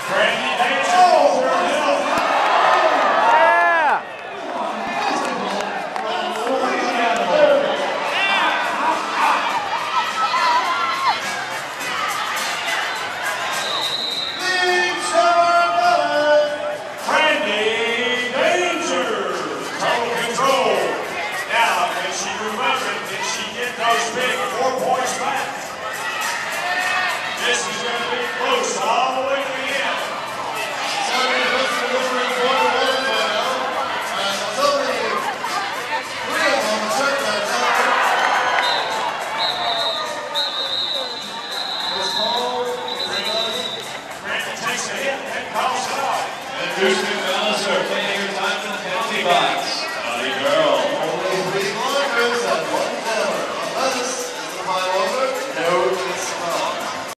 Brandy Danger. Yeah! Brandy Danger. Total control. Now, can she move up and can she get those big 4 points back? This is going to be close all the way to the end. Brandy takes a hit and calls it out.